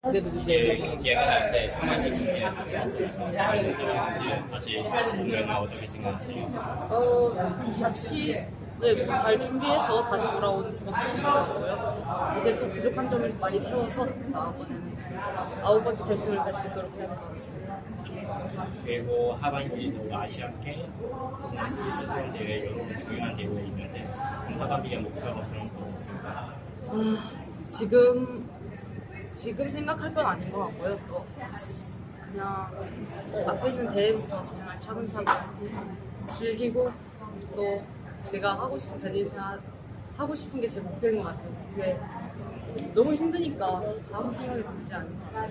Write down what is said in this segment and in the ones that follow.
그래도 이제 계약을 할 때 상반기 준비해서 다시 공연을 어떻게 생각하세요? 다시 잘 준비해서 다시 돌아오는 수밖에 없는 거고요. 이게 또 부족한 점을 많이 채워서 다음번에는 9번째 결승을 갈 수 있도록 해야 될 것 같습니다. 그리고 하반기도 아시안게 선수들 대회 이런 중요한 대회에 있는데 하반기의 목표가 그런 거 있습니다. 지금 생각할 건 아닌 것 같고요. 또 그냥 앞에 있는 대회부터 정말 차근차근 즐기고 또 제가 하고 싶은 게 제 목표인 것 같아요. 근데 너무 힘드니까 다음 생각이 들지 않을까.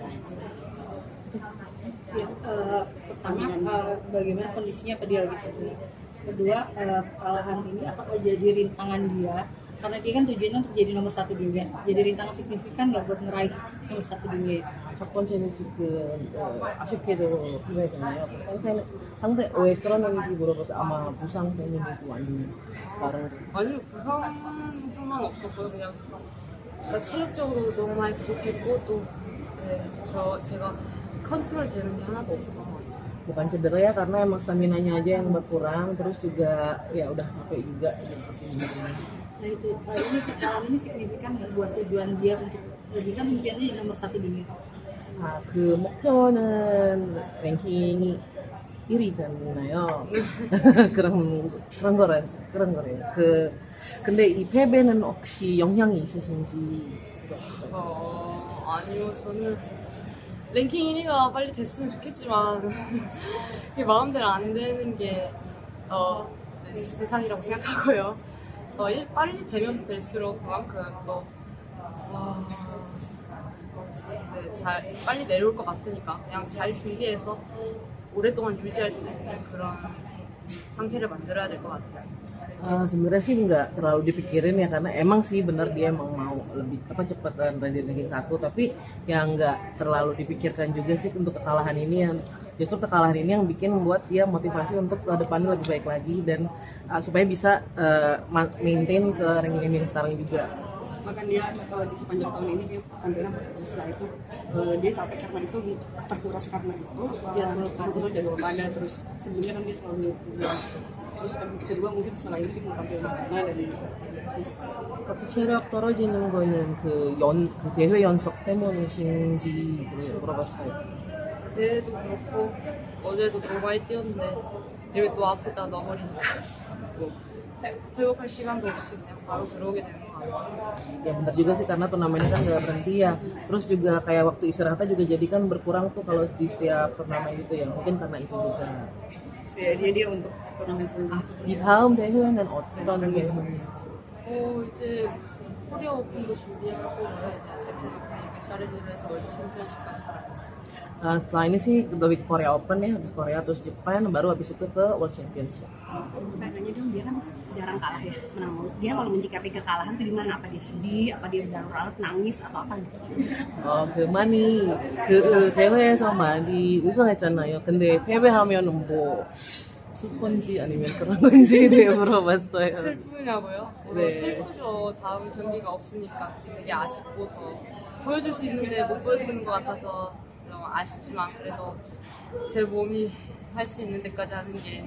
Ya, pertama bagaimana kondisinya pada dia lagi cedera. Kedua, kekalahan ini apakah jadi rintangan dia? Karena dia kan tujuannya untuk jadi nomor 1 dunia. Jadi rintangan signifikan nggak buat ngeraih nomor 1 dunia itu? 첫 번째는 지금 아쉽게도 그거잖아요. 상대 왜 그러는지 물어봐서 아마 부상 때문이고 아니면 다른. 아니요, 부상은 상관없었고요. 그냥 제가 체력적으로 너무 많이 부족했고 또 제가 컨트롤 되는 게 하나도 없었던 것 같아요. Bukan cedera ya, karena emang staminanya aja yang berkurang, terus juga ya udah capek juga gitu sih. Nah itu, ini kekalahan ini signifikan nggak buat tujuan dia untuk lebih kan impiannya jadi nomor 1 dunia? 그 목표는 랭킹이 1위잖아요. 그런 거래요. 근데 이 패배는 혹시 영향이 있으신지? 아니요, 저는 랭킹 1위가 빨리 됐으면 좋겠지만 이게 마음대로 안 되는 게 세상이라고 생각하고요. 빨리 되면 될수록 그만큼 또 빨리 내려올 것 같으니까 그냥 잘 준비해서 오랫동안 유지할 수 있는 그런 상태를 만들어야 될 것 같아요. Sebenarnya sih nggak terlalu dipikirin ya, karena emang sih benar dia emang mau lebih cepat ranking 1, tapi yang nggak terlalu dipikirkan juga sih untuk kekalahan ini, yang justru kekalahan ini yang bikin membuat dia motivasi untuk ke depannya lebih baik lagi dan supaya bisa maintain ke ranking yang sekarang juga. Bahkan dia di sepanjang tahun ini dia tampilnya setelah itu dia capek karena itu terkuras karena itu dia betul jadwal pada terus sebelumnya kan dia selalu terus kedua mungkin setelah ini dia mau tampil mana dari 같이 체력 떨어지는 거는 그 대회 연속 때문이신지 물어봤어요. 대회도 그렇고 어제도 너무 많이 뛰었는데 이게 또 아프다 놔버리니까 회복할 시간도 없이 그냥 바로 들어오게 되는 것 같아요. Ya benar juga sih, karena turnamennya kan nggak berhenti ya. Terus juga kayak waktu istirahatnya juga jadi kan berkurang tuh kalau di setiap turnamen gitu ya. Mungkin karena itu juga. dia untuk turnamen sebelumnya. Di 다음 대회는 어떤 대회인지? 이제 코리아 오픈도 준비하고 이제 제프리그 차례대회에서 월드 챔피언십까지 가고. Setelah ini sih lebih ke Korea Open ya, habis Korea terus Jepang, baru habis itu ke World Championship. Nanya dong, dia kan jarang kalah ya, menang. Dia kalau menyikapi kekalahan tuh gimana? Apa dia sedih? Apa dia berlarut nangis atau apa gitu? 많이 그 대회에서 많이 우승했잖아요. 근데 패배하면은 뭐 슬픈지 아니면 그런 건지 물어봤어요. 슬프냐고요? 네. 슬프죠. 다음 경기가 없으니까 되게 아쉽고 더 보여줄 수 있는데 못 보여주는 것 같아서 너무 아쉽지만 그래도 제 몸이 할 수 있는 데까지 하는 게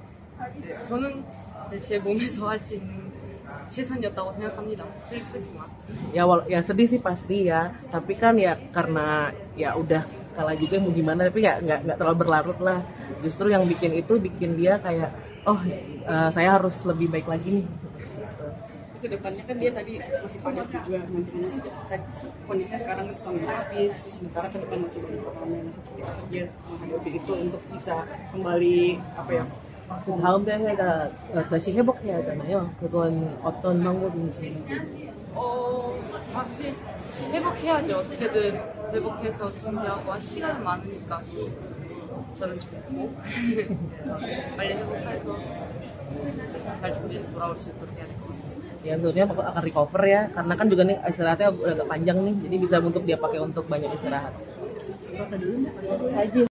저는 제 몸에서 할 수 있는 최선이었다고 생각합니다. 슬프지만. Ya sedih sih pasti ya, tapi kan ya karena ya udah kalah juga mau gimana, tapi nggak terlalu berlarut lah. Justru yang bikin dia kayak saya harus lebih baik lagi nih. Kedepannya kan dia tadi masih padat juga nantinya kondisinya sekarang setengah habis, sementara ke depan masih banyak turnamen seperti apa dia menghadapi itu untuk bisa kembali apa ya? 다음 대회가 다시 회복해야 하잖아요. 그건 어떤 방법인지. 다시 회복해야죠. 어떻게든 회복해서 준비하고 시간은 많으니까 저는 좋고 그래서 빨리 회복해서 잘 준비해서 돌아올 수 있도록 해야 될 것 같아요. Ya tentunya akan recover ya, karena kan juga nih istirahatnya udah agak panjang nih, jadi bisa untuk dia pakai untuk banyak istirahat.